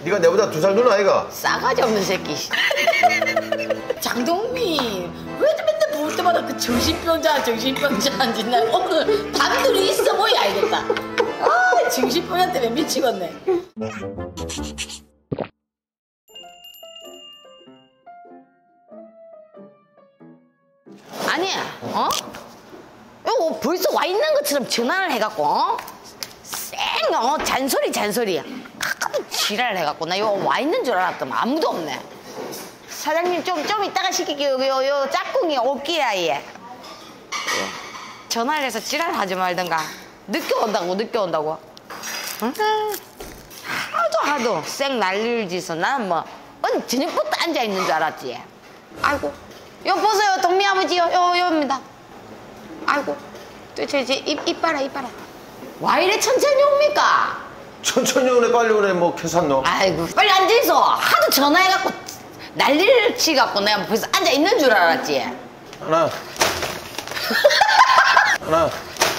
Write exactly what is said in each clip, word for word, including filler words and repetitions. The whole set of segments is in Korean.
네가 내보다 두 살 누나 아이가? 싸가지 없는 새끼. 장동민 왜 맨날 볼 때마다 그 정신병자 정신병자 짓나. 오늘 단둘이 있어 보여 알겠다. 아 정신병자 때문에 미치겠네. 아니야 어? 이거 벌써 와 있는 것처럼 전화를 해갖고 어? 쌩 어? 잔소리 잔소리 아까도 지랄을 해갖고 나 이거 와 있는 줄 알았더만 아무도 없네. 사장님 좀, 좀 이따가 시킬게요. 요, 요 짝꿍이 올게야 얘. 전화를 해서 지랄하지 말든가. 늦게 온다고 늦게 온다고. 응? 하도 하도 쌩 난리를 지서 나는 뭐 어디 저녁부터 앉아있는 줄 알았지. 아이고 요 보세요 동미 아버지요. 요 요입니다. 아이고 저 저 입 입 봐라 입 봐라. 와 이래 천천히 옵니까? 천천히 오네 빨리 오네 뭐 계산노. 아이고 빨리 앉아있어. 하도 전화해갖고 난리를 치갖고 내가 벌써 앉아있는 줄 알았지. 하나 하나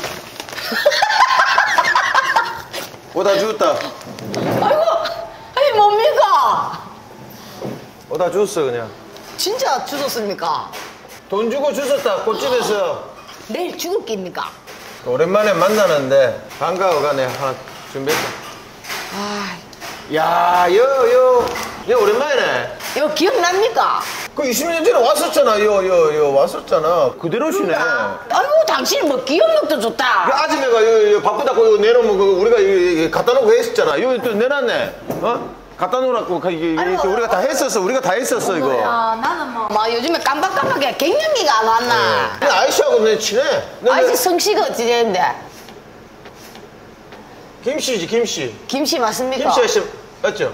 오다 주었다. 아이고 아니 뭡니까? 오다 주었어 그냥. 진짜 주셨습니까? 돈 주고 주웠다 꽃집에서. 내일 죽을 깁니까? 오랜만에 만나는데 반가워가네 하나 준비했다. 아, 야, 여, 여, 여 오랜만이네. 이거 기억납니까? 그 이십 년 전에 왔었잖아. 여, 여, 여 왔었잖아. 그대로시네. 아이고 당신 뭐 기억력도 좋다. 그 아줌마가 여, 여 바쁘다고 여 내놓으면 그 우리가 여, 여, 갖다 놓고 했었잖아. 여기 또 내놨네. 어? 갖다 놓으라고 이게, 이게 우리가 다 했었어. 우리가 다 했었어 이거. 야, 나는 뭐, 막 요즘에 깜박깜박해. 갱년기가 안 왔나? 네. 아이씨하고 내 친해. 아이씨 성씨가 어찌 되는데? 김씨지 김씨. 김씨 맞습니까? 김씨 아저씨 맞죠?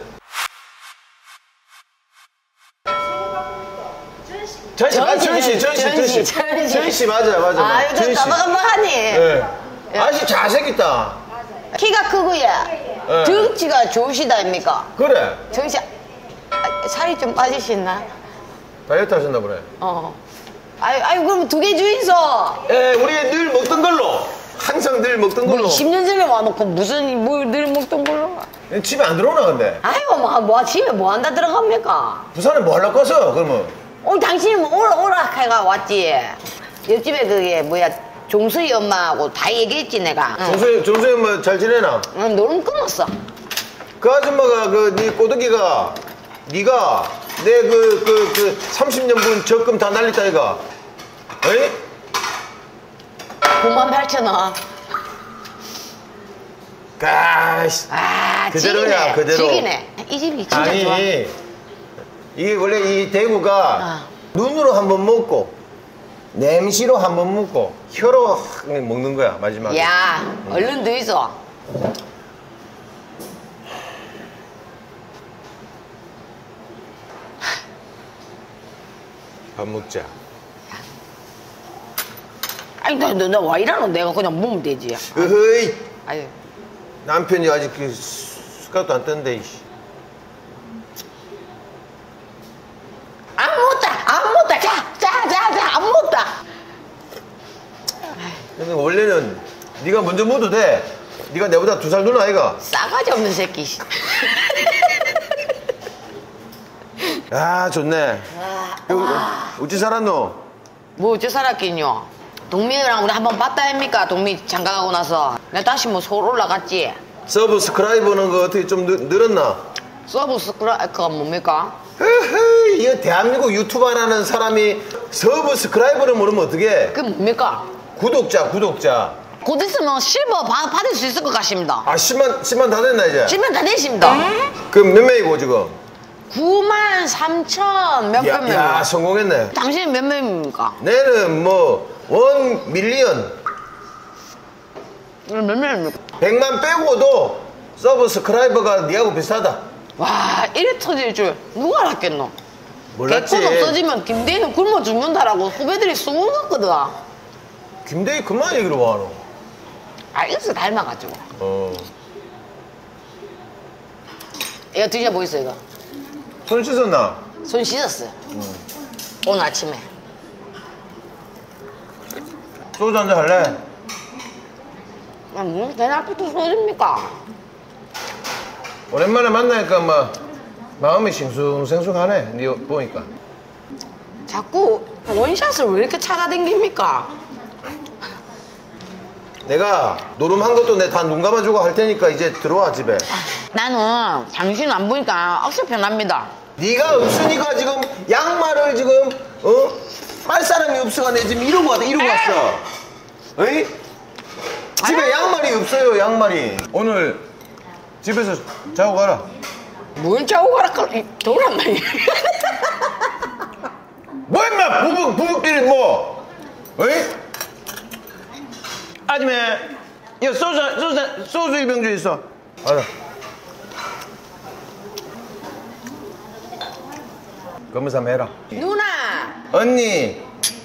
전씨, 아, 전씨, 전씨, 전씨, 전씨, 전씨 맞아, 맞아. 아, 이거 깜박깜박하니. 네. 아저씨 잘생겼다. 키가 크고 예. 네. 덩치가 좋으시다 아닙니까? 그래. 덩치 아, 살이 좀 빠지셨나? 다이어트 하셨나 보네. 어. 아유, 아유 그럼 두 개 주이소. 예, 우리 늘 먹던 걸로. 항상 늘 먹던 걸로. 뭐 십 년 전에 와놓고 무슨 뭘 늘 먹던 걸로. 집에 안 들어오나 근데? 아이고 뭐, 뭐 집에 뭐 한다 들어갑니까? 부산에 뭐 하려고 왔어 그러면? 오늘 당신이 뭐 오라 오라 해가 왔지. 옆집에 그게 뭐야 종수이 엄마하고 다 얘기했지 내가. 종수이 종수이 엄마 잘 지내나? 응 노름 끊었어. 그 아줌마가 그 네 꼬드기가 네가 내 그 그 그 삼십 년분 적금 다 날렸다 이가. 어이? 구만 팔천 원. 가시. 아 그대로야 지기네. 그대로. 지기네. 이 집이 진짜 아니, 좋아. 이게 원래 이 대구가 아. 눈으로 한번 먹고 냄새로 한번 먹고 혀로 먹는 거야 마지막에. 야 얼른 드이소. 밥 먹자. 아니 너너와 이러노 내가 그냥 먹으면 되지. 으허이. 아유. 남편이 아직 그 숟가락도 안 떴는데. 안 먹었다 안 먹었다 자자자자 안 먹었다. 근데 원래는 네가 먼저 먹어도 돼. 네가 내보다 두 살 누나 아이가. 싸가지 없는 새끼. 아 좋네. 어찌 살았노? 뭐 어째 살았긴요. 동민이랑 우리 한번 봤다 합니까? 동민 장가가고 나서 내가 다시 뭐 서울 올라갔지. 서브스크라이버는 거 어떻게 좀 늘, 늘었나? 서브스크라이버가 뭡니까? 헤헤, 이거 대한민국 유튜버라는 사람이 서브스크라이버를 모르면 어떡해? 그게 뭡니까? 구독자 구독자. 곧 있으면 실버 받, 받을 수 있을 것 같습니다. 아 십만 십만 다 됐나 이제? 십만 다 되십니다. 그럼 몇 명이고 지금? 구만 삼천 몇 야, 명. 야 성공했네. 당신은 몇 명입니까? 내는 뭐 원 밀리언 몇 명입니까? 백만 빼고도 서브스크라이버가 니하고 비슷하다. 와 이래 터질 줄 누가 알았겠노? 몰랐지. 개콘 없어지면 김대희는 굶어 죽는다라고 후배들이 소문났거든. 김대희 그만 얘기를 뭐하노? 알겠어 닮아가지고. 어. 이거 드셔보겠어 이거. 손 씻었나? 손 씻었어요. 음. 오늘 아침에. 소주 한잔 할래? 아, 뭐, 내 앞부터 소주입니까? 오랜만에 만나니까 뭐 마음이 싱숭생숭하네. 니 보니까. 자꾸 원샷을 왜 이렇게 찾아댕깁니까? 내가 노름한 것도 내 다 눈 감아주고 할 테니까 이제 들어와 집에. 나는 당신 안 보니까 억수 편합니다. 네가 없으니까 지금 양말을 지금 어? 빨 사람이 없어가 내 지금 이러고 왔다 이러고 왔어. 어이? 집에 양말이 없어요. 양말이. 오늘 집에서 자고 가라. 뭘 자고 가라 돌았나. 뭐 임마 부부 부부끼리 뭐? 어이? 아줌마, 야 소주 소주 소주 이 병 주 있어. 알아. 검은삼 해라. 누나. 언니.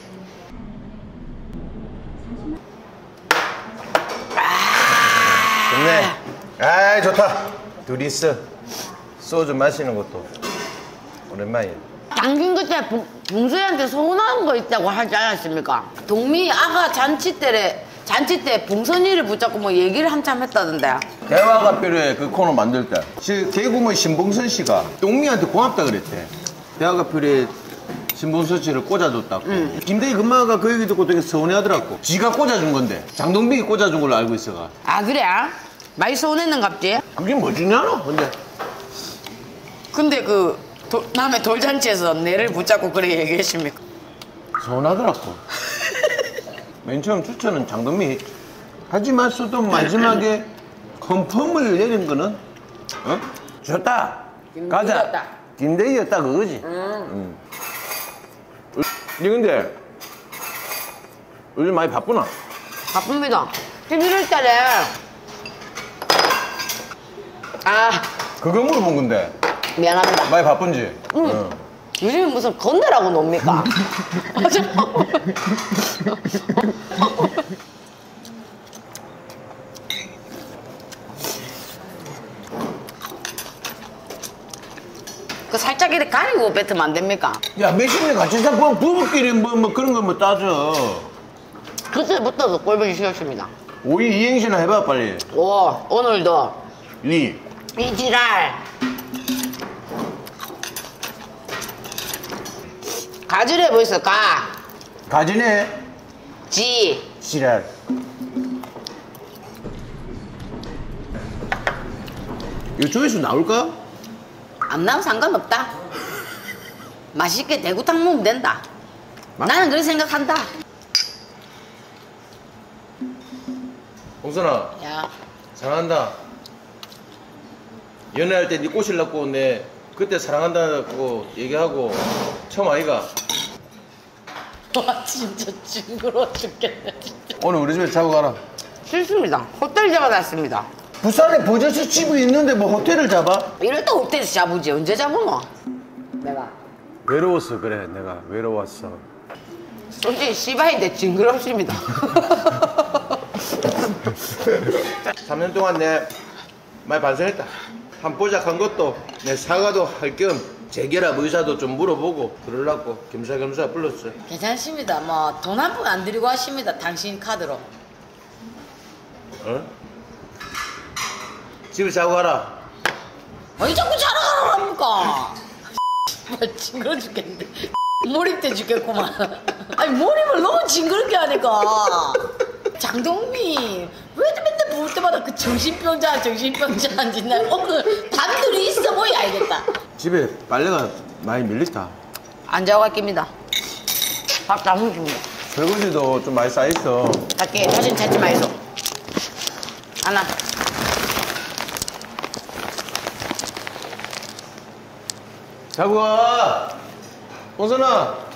좋네. 아이 좋다. 둘이서 소주 마시는 것도 오랜만이야. 당신 그때 봉- 봉수이한테 서운한 거 있다고 하지 않았습니까? 동미 아가 잔치 때래 잔치 때 봉선이를 붙잡고 뭐 얘기를 한참 했다던데. 대화가 필요해. 그 코너 만들 때 시, 개구먼 신봉선 씨가 동미한테 고맙다 그랬대. 대화가 필요해. 신봉선 씨를 꽂아줬다고. 응. 김대희 금마가 그 얘기 듣고 되게 서운해하더라고. 지가 꽂아준 건데 장동빈이 꽂아준 걸로 알고 있어가. 아 그래? 많이 서운했는갑지? 그게 뭐 중요하노? 근데 근데 그 도, 남의 돌잔치에서 내를 붙잡고 그래 얘기했습니까? 서운하더라고. 맨 처음 추천은 장동민이. 하지만 또 마지막에 컨펌을 내린 거는 어? 좋다. 가자. 김대희였다. 김대희였다 그거지. 음. 응. 니 근데 요즘 많이 바쁘나? 바쁩니다. 십일월 달에 아 그거 물어본 건데 미안합니다. 많이 바쁜지? 응. 응. 요즘에 무슨 건대라고 놉니까? 맞아. 그 살짝 이렇게 가리고 뱉으면 안 됩니까? 야 몇십 년 같이 살고 부부끼리 뭐, 뭐 그런 거 뭐 따져. 그때부터도 꼴보기 싫었습니다. 오이 이행시나 해봐 빨리. 오, 오늘도 리. 이 지랄 가지래 보이소. 가, 가지네. 지, 지랄. 이거 조회수 나올까? 안 나오면 상관없다. 맛있게 대구탕 먹으면 된다. 나는 그렇게 생각한다. 홍선아 야, 사랑한다. 연애할 때 네 꼬실라고 내 그때 사랑한다고 얘기하고 처음 아이가. 와 진짜 징그러워 죽겠네 진짜. 오늘 우리 집에 자고 가라. 싫습니다. 호텔 잡아놨습니다. 부산에 버저스 집이 있는데 뭐 호텔을 잡아? 이럴 때 호텔에서 잡으지 언제 잡으노? 내가 외로웠어. 그래 내가 외로웠어. 솔직히 씨바인데 징그럽습니다. 삼 년 동안 내 많이 반성했다. 한 보자한 것도 내 사과도 할 겸 재결합 의사도 좀 물어보고 그러려고 겸사겸사 불렀어. 괜찮습니다. 뭐 돈 한 푼 안 드리고 하십니다. 당신 카드로. 어? 집에 자고 가라. 아니 자꾸 자랑하라고 합니까? 정말 징그러 죽겠는데. 몰입돼 죽겠구만. 아니 몰입을 너무 징그럽게 하니까. 장동민 왜 맨날 볼 때마다 그 정신병자 정신병자인지 나 오늘 단둘이 있어 보이 알겠다. 집에 빨래가 많이 밀렸다. 안 자고 갈깁니다. 밥 다 먹습니다. 설거지도 좀 많이 쌓여있어. 갈게. 자신 찾지 마이소. 하나. 자고 와. 홍선아.